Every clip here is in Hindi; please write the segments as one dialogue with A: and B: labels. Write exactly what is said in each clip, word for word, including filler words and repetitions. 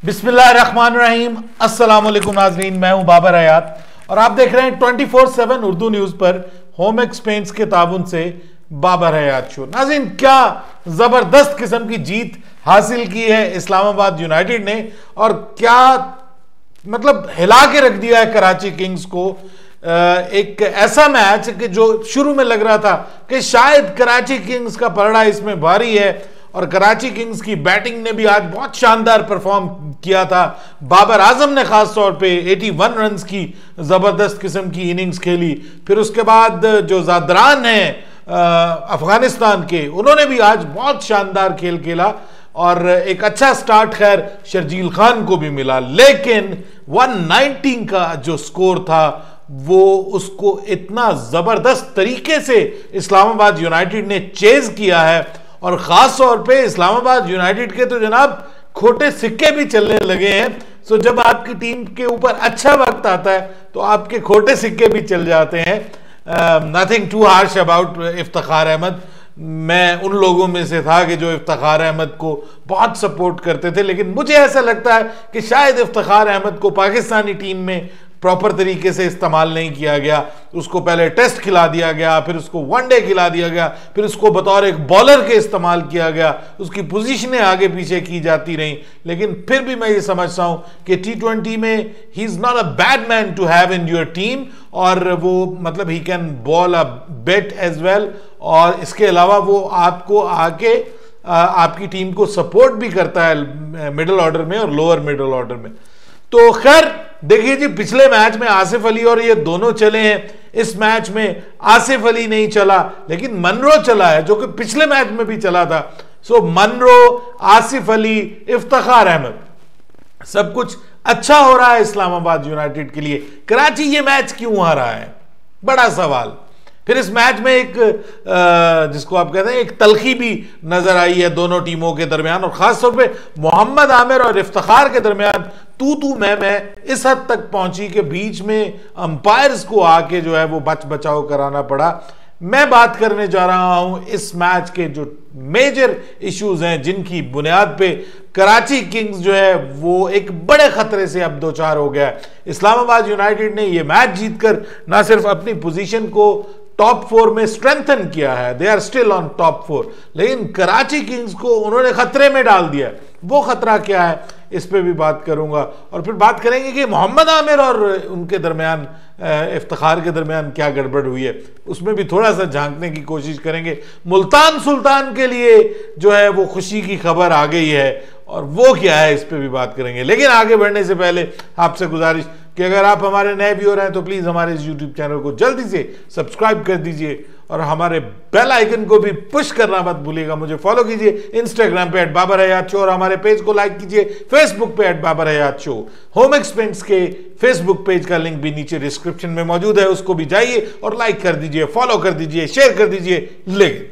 A: बिस्मिल्लाहिर्रहमानिर्रहीम, अस्सलाम वालेकुम नाज़रीन, मैं हूं बाबर हयात और आप देख रहे हैं twenty four seven Urdu news पर होम एक्स पेंट्स के ताबुन से बाबर हयात शो। नाज़रीन, क्या ज़बरदस्त किस्म की जीत हासिल की है इस्लामाबाद यूनाइटेड ने और क्या मतलब हिला के रख दिया है कराची किंग्स को। एक ऐसा मैच कि जो शुरू में लग रहा था कि शायद कराची किंग्स का पलड़ा इसमें भारी है और कराची किंग्स की बैटिंग ने भी आज बहुत शानदार परफॉर्म किया था। बाबर आजम ने खास तौर पे इक्यासी रन्स की जबरदस्त किस्म की इनिंग्स खेली। फिर उसके बाद जो ज़ादरान हैं अफगानिस्तान के, उन्होंने भी आज बहुत शानदार खेल खेला और एक अच्छा स्टार्ट खैर शर्जील खान को भी मिला, लेकिन एक सौ नब्बे का जो स्कोर था वो उसको इतना जबरदस्त तरीके से इस्लामाबाद यूनाइटेड ने चेज किया है और खास तौर पे इस्लामाबाद यूनाइटेड के तो जनाब खोटे सिक्के भी चलने लगे हैं। सो जब आपकी टीम के ऊपर अच्छा वक्त आता है तो आपके खोटे सिक्के भी चल जाते हैं। Nothing too harsh about Iftikhar Ahmed. मैं उन लोगों में से था कि जो इफ्तिखार अहमद को बहुत सपोर्ट करते थे, लेकिन मुझे ऐसा लगता है कि शायद इफ्तिखार अहमद को पाकिस्तानी टीम में प्रॉपर तरीके से इस्तेमाल नहीं किया गया। उसको पहले टेस्ट खिला दिया गया, फिर उसको वनडे खिला दिया गया, फिर उसको बतौर एक बॉलर के इस्तेमाल किया गया, उसकी पोजीशनें आगे पीछे की जाती रहीं। लेकिन फिर भी मैं ये समझता हूं कि टी ट्वेंटी में ही is not a bad man to have in your team और वो मतलब ही can bowl a bit as well और इसके अलावा वो आपको आके आपकी टीम को सपोर्ट भी करता है मिडिल ऑर्डर में और लोअर मिडिल ऑर्डर में। तो खैर देखिए जी, पिछले मैच में आसिफ अली और ये दोनों चले हैं। इस मैच में आसिफ अली नहीं चला लेकिन मनरो चला है, जो कि पिछले मैच में भी चला था। सो मनरो, आसिफ अली, इफ्तिखार अहमद, सब कुछ अच्छा हो रहा है इस्लामाबाद यूनाइटेड के लिए। कराची ये मैच क्यों हारा है, बड़ा सवाल। फिर इस मैच में एक जिसको आप कहते हैं एक तलखी भी नजर आई है दोनों टीमों के दरमियान और खासतौर पे मोहम्मद आमिर और इफ्तिखार के दरमियान तू तू मैं मैं इस हद तक पहुंची कि बीच में अंपायर्स को आके जो है वो बच बचाव कराना पड़ा। मैं बात करने जा रहा हूं इस मैच के जो मेजर इश्यूज हैं जिनकी बुनियाद पे कराची किंग्स जो है वो एक बड़े खतरे से अब दो चार हो गया है। इस्लामाबाद यूनाइटेड ने ये मैच जीतकर ना सिर्फ अपनी पोजीशन को टॉप फोर में स्ट्रेंथन किया है, they are still on top four, लेकिन कराची किंग्स को उन्होंने खतरे में डाल दिया। वो खतरा क्या है इस पे भी बात करूंगा और फिर बात करेंगे कि मोहम्मद आमिर और उनके दरमियान इफ्तिखार के दरमियान क्या गड़बड़ हुई है, उसमें भी थोड़ा सा झांकने की कोशिश करेंगे। मुल्तान सुल्तान के लिए जो है वो खुशी की खबर आ गई है और वो क्या है इस पे भी बात करेंगे। लेकिन आगे बढ़ने से पहले आपसे गुजारिश कि अगर आप हमारे नए व्यूअर हैं तो प्लीज हमारे इस यूट्यूब चैनल को जल्दी से सब्सक्राइब कर दीजिए और हमारे बेल आइकन को भी पुश करना मत भूलिएगा। मुझे फॉलो कीजिए इंस्टाग्राम पे एट बाबर हयात शो और हमारे पेज को लाइक कीजिए फेसबुक पे at Babar Hayat show. Home एक्स पेंट्स के फेसबुक पेज का लिंक भी नीचे डिस्क्रिप्शन में मौजूद है, उसको भी जाइए और लाइक कर दीजिए, फॉलो कर दीजिए, शेयर कर दीजिए। लेकिन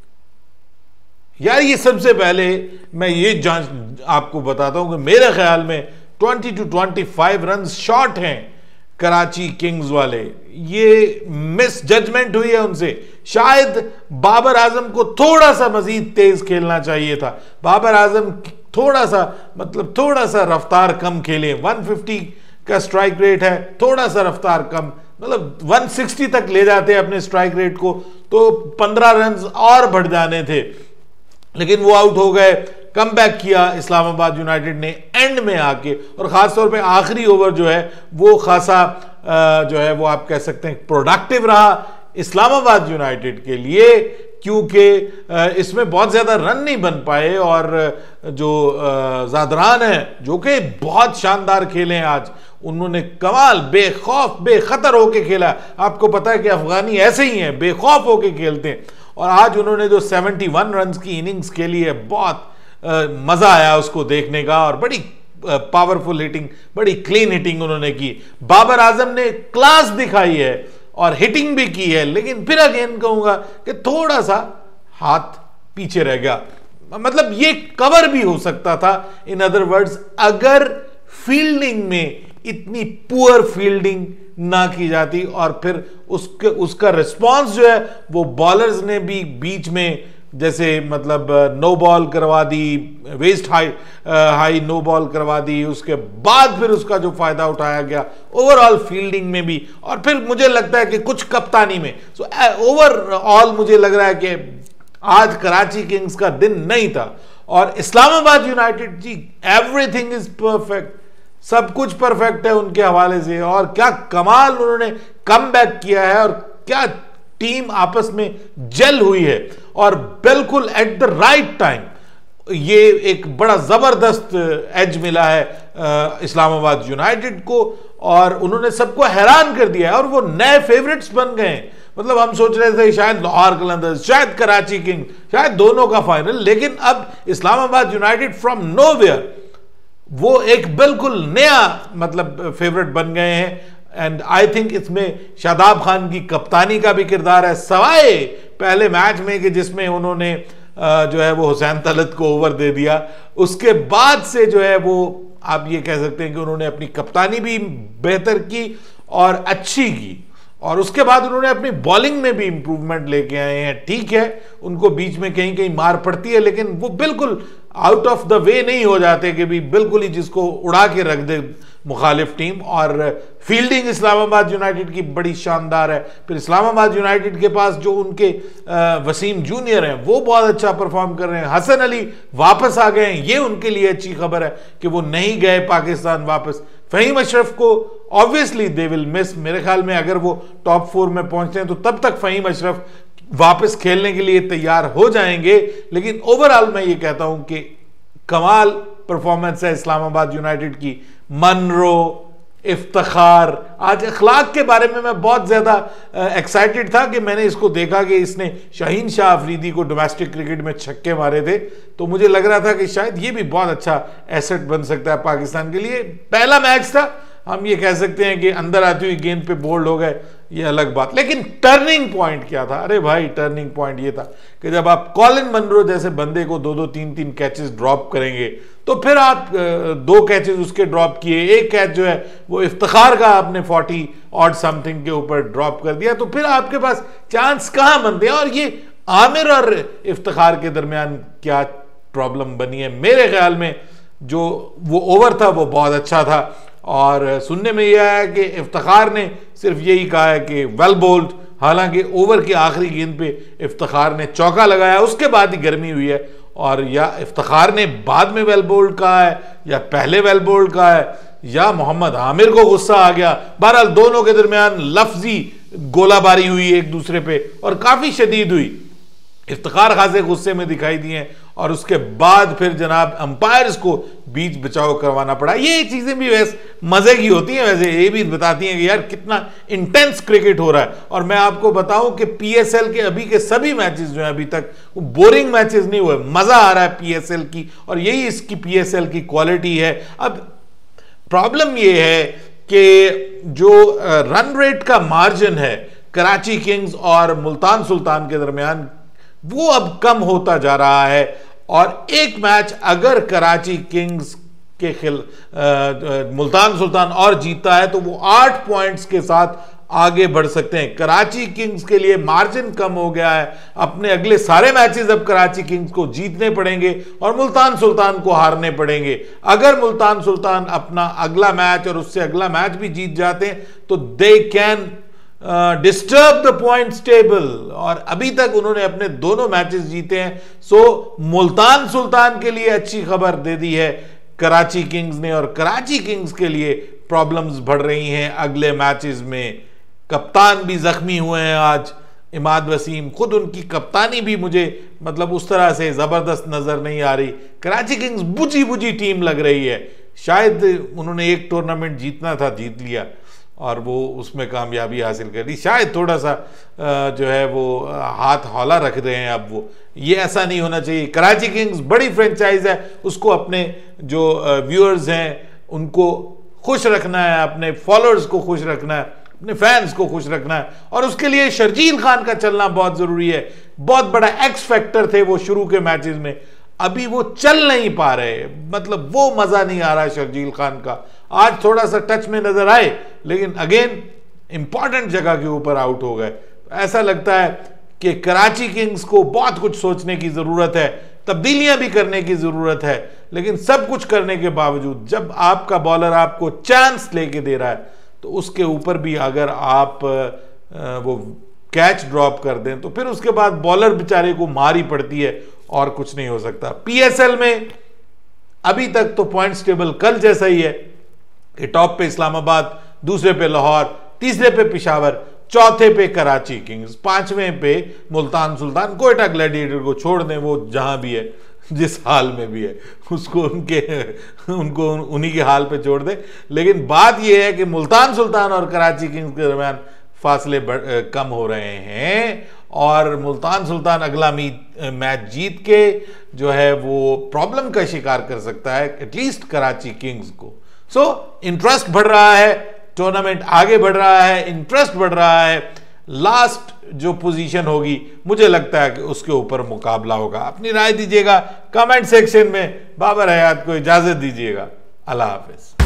A: यार ये सबसे पहले मैं ये जांच आपको बताता हूं कि मेरे ख्याल में twenty to twenty five run short हैं कराची किंग्स वाले। ये मिस जजमेंट हुई है उनसे। शायद बाबर आजम को थोड़ा सा मजीद तेज खेलना चाहिए था। बाबर आजम थोड़ा सा मतलब थोड़ा सा रफ्तार कम खेले। एक सौ पचास का स्ट्राइक रेट है, थोड़ा सा रफ्तार कम, मतलब एक सौ साठ तक ले जाते अपने स्ट्राइक रेट को तो पंद्रह रन और बढ़ जाने थे, लेकिन वो आउट हो गए। कम बैक किया इस्लामाबाद यूनाइटेड ने एंड में आके और खासतौर पे आखिरी ओवर जो है वो खासा जो है वो आप कह सकते हैं प्रोडक्टिव रहा इस्लामाबाद यूनाइटेड के लिए, क्योंकि इसमें बहुत ज्यादा रन नहीं बन पाए और जो ज़ादरान है जो कि बहुत शानदार खेले हैं आज, उन्होंने कमाल बेखौफ बेखतर होके खेला। आपको पता है कि अफगानी ऐसे ही हैं, बेखौफ होके खेलते हैं और आज उन्होंने जो इकहत्तर रन की इनिंग्स खेली है बहुत आ, मजा आया उसको देखने का और बड़ी पावरफुल हिटिंग, बड़ी क्लीन हिटिंग उन्होंने की। बाबर आजम ने क्लास दिखाई है और हिटिंग भी की है, लेकिन फिर अगेन कहूंगा कि थोड़ा सा हाथ पीछे रह गया। मतलब ये कवर भी हो सकता था। इन अदर वर्ड्स, अगर फील्डिंग में इतनी पुअर फील्डिंग ना की जाती और फिर उसके उसका रिस्पॉन्स जो है वो बॉलर्स ने भी बीच में जैसे मतलब नो बॉल करवा दी, waist high high no ball करवा दी, उसके बाद फिर उसका जो फायदा उठाया गया ओवरऑल फील्डिंग में भी, और फिर मुझे लगता है कि कुछ कप्तानी में। सो ओवरऑल मुझे लग रहा है कि आज कराची किंग्स का दिन नहीं था। और Islamabad United ji, everything is perfect, सब कुछ परफेक्ट है उनके हवाले से, और क्या कमाल उन्होंने कमबैक किया है, और क्या टीम आपस में जेल हुई है, और बिल्कुल एट द राइट टाइम ये एक बड़ा जबरदस्त एज मिला है इस्लामाबाद यूनाइटेड को, और उन्होंने सबको हैरान कर दिया है, और वो नए फेवरेट्स बन गए हैं। मतलब हम सोच रहे थे शायद लाहौर कलंदर्स, शायद कराची किंग, शायद दोनों का फाइनल, लेकिन अब इस्लामाबाद यूनाइटेड फ्रॉम नोवेयर वो एक बिल्कुल नया मतलब फेवरेट बन गए हैं। एंड आई थिंक इसमें शादाब खान की कप्तानी का भी किरदार है, सवाए पहले मैच में कि जिसमें उन्होंने जो है वो हुसैन तलत को ओवर दे दिया, उसके बाद से जो है वो आप ये कह सकते हैं कि उन्होंने अपनी कप्तानी भी बेहतर की और अच्छी की, और उसके बाद उन्होंने अपनी बॉलिंग में भी इंप्रूवमेंट लेके आए हैं। ठीक है, उनको बीच में कहीं कहीं मार पड़ती है, लेकिन वो बिल्कुल आउट ऑफ द वे नहीं हो जाते कि भी बिल्कुल ही जिसको उड़ा के रख दे मुखालिफ टीम। और फील्डिंग इस्लामाबाद यूनाइटेड की बड़ी शानदार है। फिर इस्लामाबाद यूनाइटेड के पास जो उनके वसीम जूनियर हैं वो बहुत अच्छा परफॉर्म कर रहे हैं। हसन अली वापस आ गए हैं, ये उनके लिए अच्छी खबर है कि वो नहीं गए पाकिस्तान वापस। फहीम अशरफ को ऑब्वियसली दे विल मिस, मेरे ख्याल में अगर वो टॉप फोर में पहुंचते हैं तो तब तक फहीम अशरफ वापस खेलने के लिए तैयार हो जाएंगे। लेकिन ओवरऑल मैं ये कहता हूं कि कमाल परफॉर्मेंस है इस्लामाबाद यूनाइटेड की। मनरो, इफ्तिखार, आज अखलाक के बारे में मैं बहुत ज्यादा एक्साइटेड था कि मैंने इसको देखा कि इसने शाहीन शाह अफरीदी को डोमेस्टिक क्रिकेट में छक्के मारे थे, तो मुझे लग रहा था कि शायद ये भी बहुत अच्छा एसेट बन सकता है पाकिस्तान के लिए। पहला मैच था, हम ये कह सकते हैं कि अंदर आती हुई गेंद पे बोल्ड हो गए, ये अलग बात। लेकिन टर्निंग पॉइंट क्या था? अरे भाई, टर्निंग पॉइंट ये था कि जब आप कॉलिन मनरो जैसे बंदे को दो दो तीन तीन कैचेस ड्रॉप करेंगे, तो फिर आप दो कैचेस उसके ड्रॉप किए, एक कैच जो है वो इफ्तिखार का आपने फोर्टी ऑड समथिंग के ऊपर ड्रॉप कर दिया, तो फिर आपके पास चांस कहां बनते हैं? और ये आमिर और इफ्तिखार के दरमियान क्या प्रॉब्लम बनी है? मेरे ख्याल में जो वो ओवर था वो बहुत अच्छा था, और सुनने में यह आया कि इफ्तिखार ने सिर्फ यही कहा है कि वेल बोल्ड, हालांकि ओवर की आखिरी गेंद पे इफ्तिखार ने चौका लगाया, उसके बाद ही गर्मी हुई है। और या इफ्तिखार ने बाद में वेल बोल्ड कहा है या पहले वेल बोल्ड कहा है, या मोहम्मद आमिर को गुस्सा आ गया। बहरहाल दोनों के दरमियान लफ्जी गोलाबारी हुई एक दूसरे पे, और काफी शदीद हुई। इफ्तिखार खासे गुस्से में दिखाई दिए, और उसके बाद फिर जनाब अंपायर्स को बीच बचाव करवाना पड़ा। ये चीजें भी वैसे मजे की होती हैं, वैसे ये भी बताती हैं कि यार कितना इंटेंस क्रिकेट हो रहा है। और मैं आपको बताऊं कि पीएसएल के अभी के सभी मैचेस जो हैं अभी तक वो बोरिंग मैचेस नहीं हुए, मजा आ रहा है पीएसएल की, और यही इसकी पीएसएल की क्वालिटी है। अब प्रॉब्लम ये है कि जो रन रेट का मार्जिन है कराची किंग्स और मुल्तान सुल्तान के दरमियान, वो अब कम होता जा रहा है। और एक मैच अगर कराची किंग्स के खिल मुल्तान सुल्तान और जीता है तो वो आठ पॉइंट्स के साथ आगे बढ़ सकते हैं। कराची किंग्स के लिए मार्जिन कम हो गया है, अपने अगले सारे मैचेस अब कराची किंग्स को जीतने पड़ेंगे और मुल्तान सुल्तान को हारने पड़ेंगे। अगर मुल्तान सुल्तान अपना अगला मैच और उससे अगला मैच भी जीत जाते हैं तो they can disturb the points table, और अभी तक उन्होंने अपने दोनों मैचेस जीते हैं। सो मुल्तान सुल्तान के लिए अच्छी खबर दे दी है कराची किंग्स ने, और कराची किंग्स के लिए प्रॉब्लम्स बढ़ रही हैं अगले मैचेस में। कप्तान भी जख्मी हुए हैं आज, इमाद वसीम, खुद उनकी कप्तानी भी मुझे मतलब उस तरह से जबरदस्त नजर नहीं आ रही। कराची किंग्स बुझी बुझी टीम लग रही है। शायद उन्होंने एक टूर्नामेंट जीतना था, जीत लिया और वो उसमें कामयाबी हासिल कर ली। शायद थोड़ा सा जो है वो हाथ हौला रख रहे हैं अब वो, ये ऐसा नहीं होना चाहिए। कराची किंग्स बड़ी फ्रेंचाइज है, उसको अपने जो व्यूअर्स हैं उनको खुश रखना है, अपने फॉलोअर्स को खुश रखना है, अपने फैंस को खुश रखना है, और उसके लिए शर्जील खान का चलना बहुत जरूरी है। बहुत बड़ा एक्स फैक्टर थे वो शुरू के मैचेस में, अभी वो चल नहीं पा रहे, मतलब वो मजा नहीं आ रहा है शर्जील खान का। आज थोड़ा सा टच में नजर आए, लेकिन अगेन इंपॉर्टेंट जगह के ऊपर आउट हो गए। ऐसा लगता है कि कराची किंग्स को बहुत कुछ सोचने की जरूरत है, तब्दीलियां भी करने की जरूरत है, लेकिन सब कुछ करने के बावजूद जब आपका बॉलर आपको चांस लेके दे रहा है तो उसके ऊपर भी अगर आप वो कैच ड्रॉप कर दें तो फिर उसके बाद बॉलर बेचारे को मार ही पड़ती है और कुछ नहीं हो सकता। पीएसएल में अभी तक तो पॉइंट्स टेबल कल जैसा ही है कि टॉप पे इस्लामाबाद, दूसरे पे लाहौर, तीसरे पे पिशावर, चौथे पे कराची किंग्स, पांचवें पे मुल्तान सुल्तान। कोयटा ग्लैडिएटर को छोड़ दें, वो जहां भी है, जिस हाल में भी है, उसको उनके उनको उन्हीं के हाल पे छोड़ दें। लेकिन बात यह है कि मुल्तान सुल्तान और कराची किंग्स के दरमियान फासले कम हो रहे हैं और मुल्तान सुल्तान अगला मैच जीत के जो है वो प्रॉब्लम का शिकार कर सकता है एटलीस्ट कराची किंग्स को। सो इंटरेस्ट बढ़ रहा है, टूर्नामेंट आगे बढ़ रहा है, इंटरेस्ट बढ़ रहा है। लास्ट जो पोजीशन होगी मुझे लगता है कि उसके ऊपर मुकाबला होगा। अपनी राय दीजिएगा कमेंट सेक्शन में। बाबर हयात को इजाजत दीजिएगा। अल्लाह हाफिज।